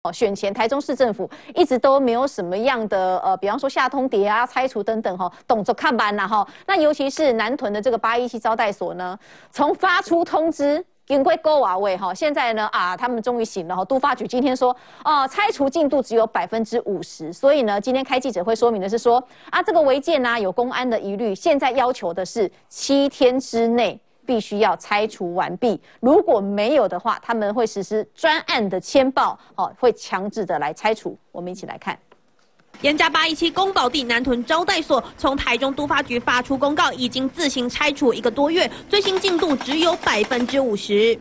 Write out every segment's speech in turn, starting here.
选前台中市政府一直都没有什么样的比方说下通牒啊、拆除等等动作看板啦那尤其是南屯的这个817招待所呢，从发出通知。经过勾瓦位现在呢他们终于醒了都发局今天说拆除进度只有50%，所以呢今天开记者会说明的是说这个违建有公安的疑虑，现在要求的是7天之内必须要拆除完毕，如果没有的话，他们会实施专案的签报会强制的来拆除。我们一起来看。 严家817宫保地南屯招待所从台中都发局发出公告，已经自行拆除1个多月，最新进度只有50%。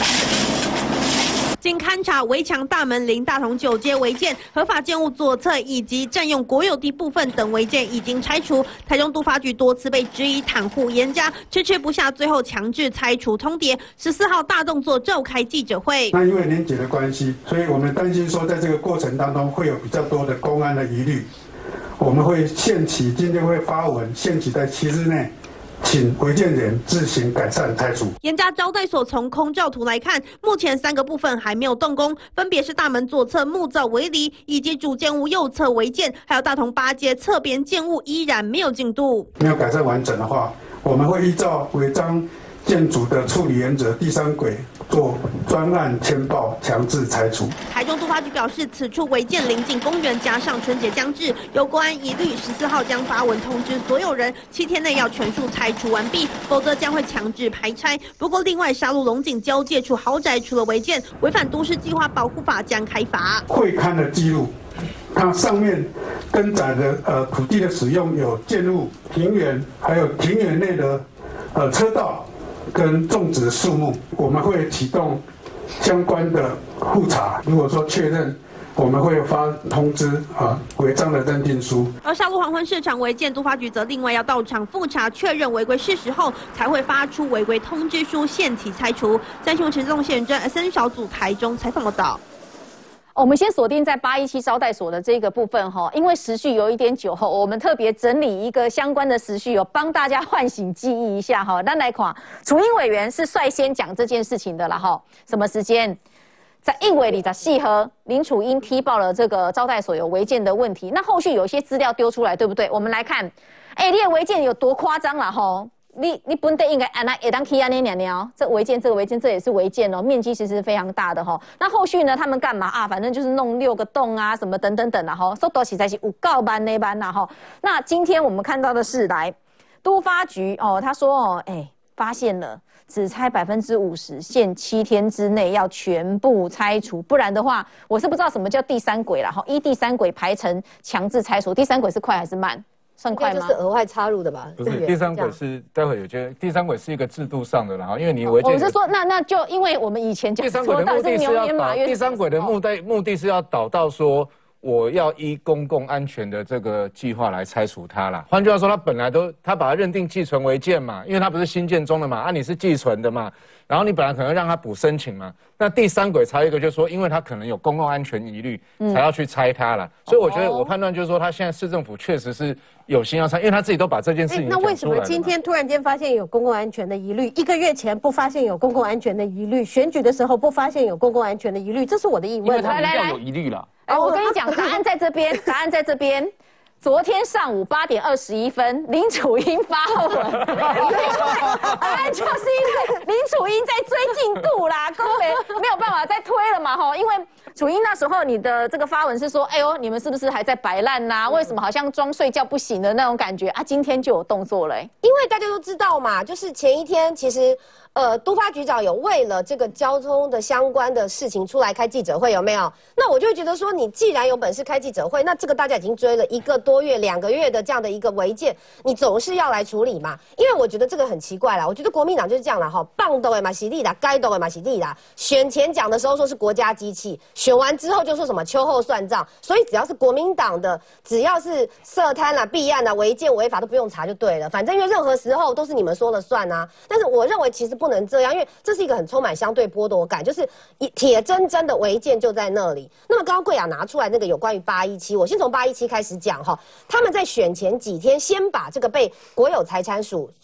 经勘查，围墙、大门、林大同9街违建、合法建物左侧以及占用国有地部分等违建已经拆除。台中都发局多次被质疑袒护严家，迟迟不下，最后强制拆除通牒。14号大动作召开记者会。 那因为年节的关系，所以我们担心说，在这个过程当中会有比较多的公安的疑虑，我们会限期，今天会发文，限期在7日内。请违建人自行改善拆除。 严家招待所从空照图来看，目前3个部分还没有动工，分别是大门左侧木造围篱，以及主建物右侧违建，还有大同8街侧边建物依然没有进度。 没有改善完整的话，我们会依照违章建筑的处理原则第3轨做专案签报，强制拆除。 台中都发局表示，此处违建临近公园，加上春节将至，有公安疑虑，14号将发文通知所有人，7天内要全数拆除完毕，否则将会强制排拆。不过，另外沙鹿龙井交界处豪宅除了违建，违反都市计划保护法将开罚。 会勘的记录，它上面更改的土地的使用有建物、庭园，还有庭园内的车道。跟种植树木，我们会启动相关的复查。如果说确认，我们会发通知违章的认定书。 而沙鹿黄昏市场违建，都发局则另外要到场复查，确认违规事实后，才会发出违规通知书，限期拆除。江新闻陈志栋、谢元珍 SN 小组台中采访报道。 我们先锁定在817招待所的这个部分因为时序有一点久我们特别整理一个相关的时序帮大家唤醒记忆一下咱来看，楚英委员是率先讲这件事情的啦什么时间？在1月24号，林楚英踢爆了这个招待所有违建的问题，那后续有一些资料丢出来，对不对？我们来看，你的违建有多夸张啦你本地应该也当起安尼鸟，这个违建这也是违建面积其实非常大的那后续呢，他们干嘛反正就是弄6个洞什么等等等速度实在是有够慢的慢啦那今天我们看到的是来都发局他说发现了只拆50%，限7天之内要全部拆除，不然的话，我是不知道什么叫第3轨啦依第3轨排程强制拆除，第3轨是快还是慢？算快吗？ 就是额外插入的吧？ 不是，第3轨是待会有些第3轨是一个制度上的啦，因为你违建。 我是说，那就因为我们以前讲第3轨的目的是要导，第3轨的目的是要导到说，我要依公共安全的这个计划来拆除它啦。换句话说，他本来他把它认定寄存违建嘛，因为它不是新建中的嘛，你是寄存的嘛，然后你本来可能让他补申请嘛，那第3轨才有一个就是说，因为它可能有公共安全疑虑，才要去拆它啦。所以我觉得我判断就是说，他现在市政府确实是有心要拆，因为他自己都把这件事情讲出来了。 那为什么今天突然间发现有公共安全的疑虑？1个月前不发现有公共安全的疑虑，选举的时候不发现有公共安全的疑虑，这是我的疑问。 因为他们要有疑虑了。 我跟你讲，答案在这边，答案在这边。昨天上午8点21分，林楚英发文，就是因为林楚英在追进度啦，各位没有办法再推了嘛因为楚英那时候你的这个发文是说，哎呦，你们是不是还在摆烂呐？为什么好像装睡觉不醒的那种感觉今天就有动作了因为大家都知道嘛，就是前一天其实。都发局长有为了这个交通的相关的事情出来开记者会，有没有？那我就会觉得说，你既然有本事开记者会，那这个大家已经追了1个多月、2个月的这样的一个违建，你总是要来处理嘛。因为我觉得这个很奇怪啦，我觉得国民党就是这样啦棒斗的嘛是利啦，该斗的嘛是利啦。选前讲的时候说是国家机器，选完之后就说什么秋后算账，所以只要是国民党的，只要是涉贪啦、弊案啦、违建违法都不用查就对了，反正因为任何时候都是你们说了算啊。但是我认为其实不能这样，因为这是一个很充满相对剥夺感，就是铁铮铮的违建就在那里。那么刚刚贵雅拿出来那个有关于817，我先从817开始讲他们在选前几天先把这个被国有财产署所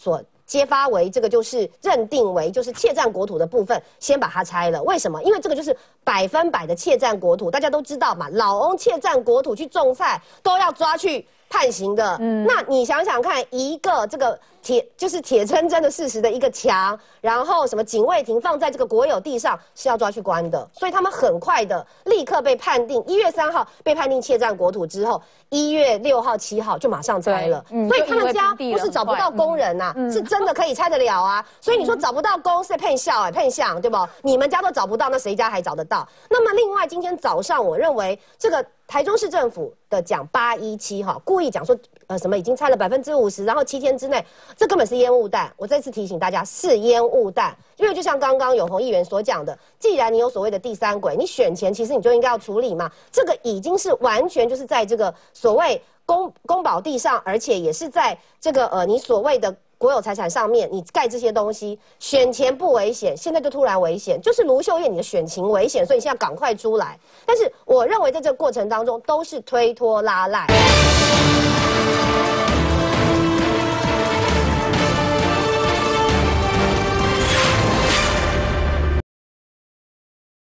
揭发为这个就是认定为就是窃占国土的部分，先把它拆了。为什么？因为这个就是100%的窃占国土，大家都知道嘛，老翁窃占国土去种菜都要抓去判刑的。那你想想看，一个这个就是铁铮铮的事实的一个墙，然后什么警卫亭放在这个国有地上是要抓去关的，所以他们很快的立刻被判定1月3号被判定窃占国土之后，1月6号、7号就马上拆了。所以他们家不是找不到工人呐，是真的可以拆得了啊。所以你说找不到工是骗笑骗相，对不？你们家都找不到，那谁家还找得到？那么另外今天早上我认为这个台中市政府的讲817哈，故意讲说什么已经拆了50%，然后7天之内，这根本是烟雾弹。我再次提醒大家，是烟雾弹，因为就像刚刚永宏议员所讲的，既然你有所谓的第三轨，你选前其实你就应该要处理嘛。这个已经是完全就是在这个所谓公保地上，而且也是在这个你所谓的国有财产上面，你盖这些东西，选前不危险，现在就突然危险，就是卢秀燕你的选情危险，所以你现在赶快出来。但是我认为在这个过程当中都是推拖拉赖。